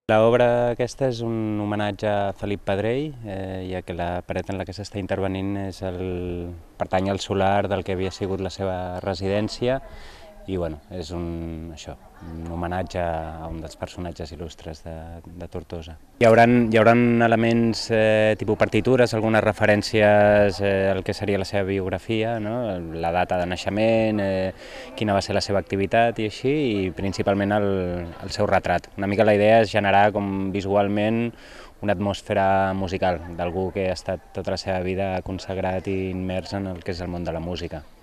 L'obra aquesta és un homenatge a Felip Pedrell, ja que la paret en la que s'està intervenint pertany al solar del que havia sigut la seva residència i bueno, és un homenatge a un dels personatges il·lustres de Tortosa. Hi haurà elements tipus partitures, algunes referències al que seria la seva biografia, no? La data de naixement, quina va ser la seva activitat i així, i principalment el seu retrat. Una mica la idea és generar com visualment una atmosfera musical d'algú que ha estat tota la seva vida consagrat i immers en el que és el món de la música.